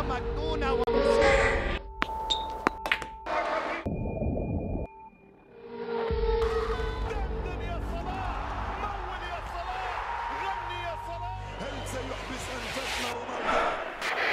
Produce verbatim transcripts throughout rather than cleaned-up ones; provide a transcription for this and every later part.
مجنونة ومثيرة. دندن يا صلاح، مول يا صلاح، غني يا صلاح. هل سيحبس أنفاسنا رونالدو؟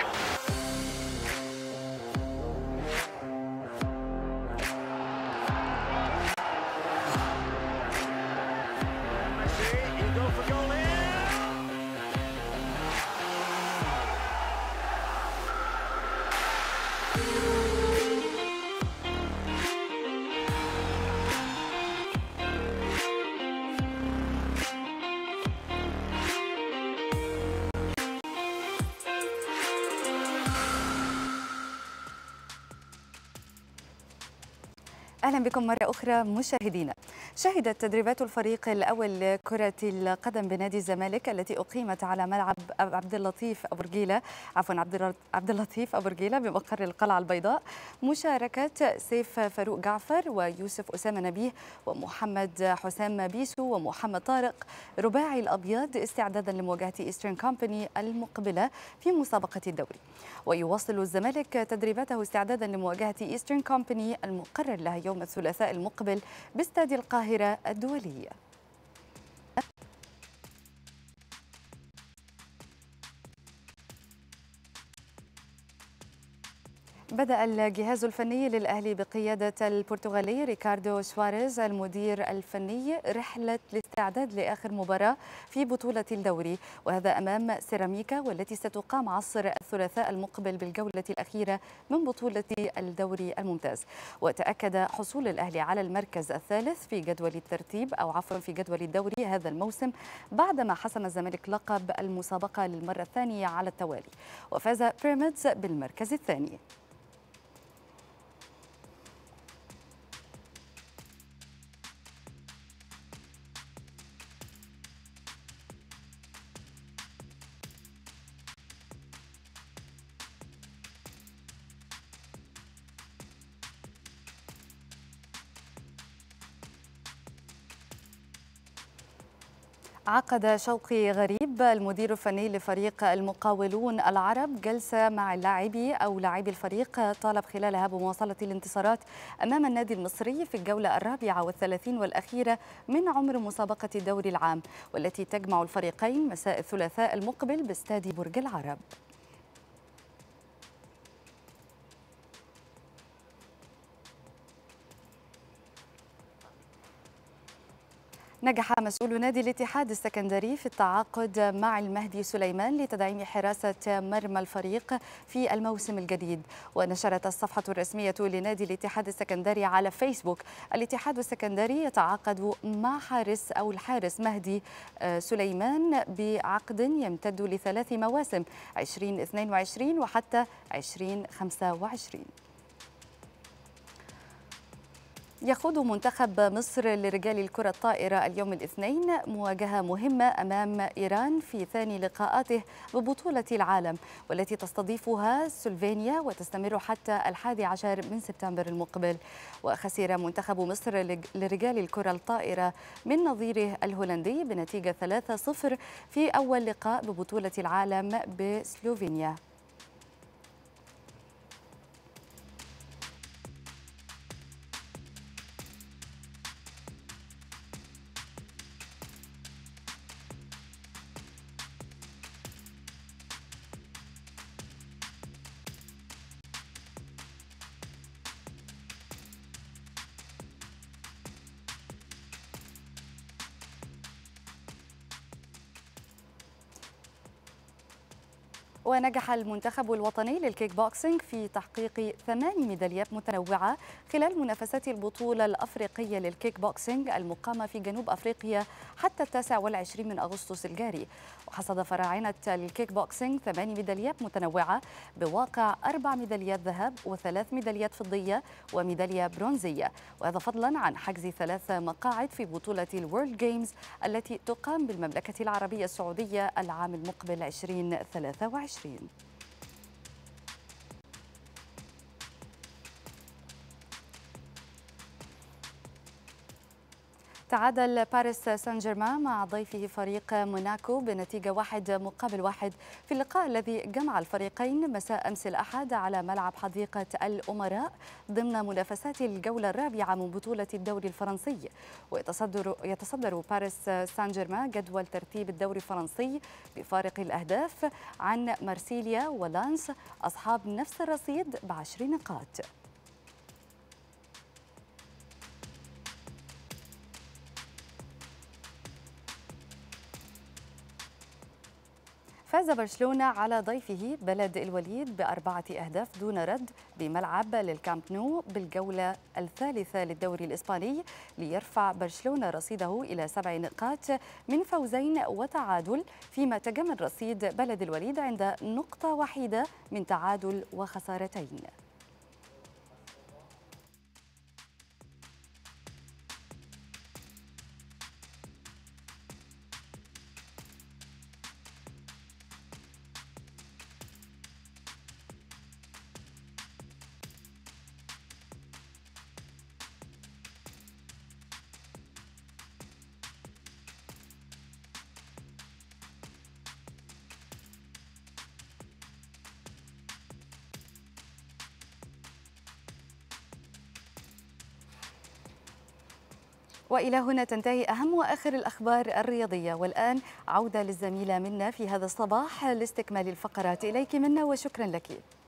أهلا بكم مرة أخرى مشاهدينا. شهدت تدريبات الفريق الأول لكرة القدم بنادي الزمالك التي أقيمت على ملعب عبد اللطيف أبو رجيلة عفوا عبد اللطيف أبو رجيلة بمقر القلعة البيضاء مشاركة سيف فاروق جعفر ويوسف أسامة نبيه ومحمد حسام بيسو ومحمد طارق رباعي الأبيض استعدادا لمواجهة إيسترن كومباني المقبلة في مسابقة الدوري. ويواصل الزمالك تدريباته استعدادا لمواجهة إيسترن كومباني المقرر لها يوم الثلاثاء المقبل باستاد القاهرة الدولي. بدأ الجهاز الفني للأهلي بقيادة البرتغالي ريكاردو سواريز المدير الفني رحلة الاستعداد لآخر مباراة في بطولة الدوري، وهذا أمام سيراميكا والتي ستقام عصر الثلاثاء المقبل بالجولة الأخيرة من بطولة الدوري الممتاز. وتأكد حصول الأهلي على المركز الثالث في جدول الترتيب أو عفوا في جدول الدوري هذا الموسم بعدما حسم الزمالك لقب المسابقة للمرة الثانية على التوالي، وفاز بيراميدز بالمركز الثاني. عقد شوقي غريب المدير الفني لفريق المقاولون العرب جلسة مع اللاعبي أو لاعبي الفريق طالب خلالها بمواصلة الانتصارات أمام النادي المصري في الجولة الرابعة والثلاثين والأخيرة من عمر مسابقة الدوري العام، والتي تجمع الفريقين مساء الثلاثاء المقبل باستاد برج العرب. نجح مسؤول نادي الاتحاد السكندري في التعاقد مع المهدي سليمان لتدعيم حراسة مرمى الفريق في الموسم الجديد. ونشرت الصفحة الرسمية لنادي الاتحاد السكندري على فيسبوك: الاتحاد السكندري يتعاقد مع حارس أو الحارس مهدي سليمان بعقد يمتد لثلاث مواسم ألفين واثنين وعشرين وحتى ألفين وخمسة وعشرين. يخوض منتخب مصر لرجال الكرة الطائرة اليوم الاثنين مواجهة مهمة أمام إيران في ثاني لقاءاته ببطولة العالم، والتي تستضيفها سلوفينيا وتستمر حتى الحادي عشر من سبتمبر المقبل. وخسر منتخب مصر لرجال الكرة الطائرة من نظيره الهولندي بنتيجة ثلاثة صفر في أول لقاء ببطولة العالم بسلوفينيا. ونجح المنتخب الوطني للكيك بوكسينج في تحقيق ثمان ميداليات متنوعة خلال منافسات البطولة الأفريقية للكيك بوكسينج المقامة في جنوب أفريقيا حتى التاسع والعشرين من أغسطس الجاري. وحصد فراعنة الكيك بوكسينج ثمان ميداليات متنوعة بواقع أربع ميداليات ذهب وثلاث ميداليات فضية وميدالية برونزية، وهذا فضلا عن حجز ثلاث مقاعد في بطولة الورلد جيمز التي تقام بالمملكة العربية السعودية العام المقبل ألفين وثلاثة وعشرين. تعادل باريس سان جيرمان مع ضيفه فريق موناكو بنتيجة واحد مقابل واحد في اللقاء الذي جمع الفريقين مساء أمس الأحد على ملعب حديقة الأمراء ضمن منافسات الجولة الرابعة من بطولة الدوري الفرنسي. ويتصدر يتصدر باريس سان جيرمان جدول ترتيب الدوري الفرنسي بفارق الأهداف عن مارسيليا ولانس أصحاب نفس الرصيد بعشر نقاط. فاز برشلونة على ضيفه بلد الوليد بأربعة أهداف دون رد بملعب للكامب نو بالجولة الثالثة للدوري الإسباني، ليرفع برشلونة رصيده إلى سبع نقاط من فوزين وتعادل، فيما تجمد رصيد بلد الوليد عند نقطة وحيدة من تعادل وخسارتين. وإلى هنا تنتهي أهم وآخر الأخبار الرياضية، والآن عودة للزميلة منا في هذا الصباح لاستكمال الفقرات. إليك منا وشكرا لك.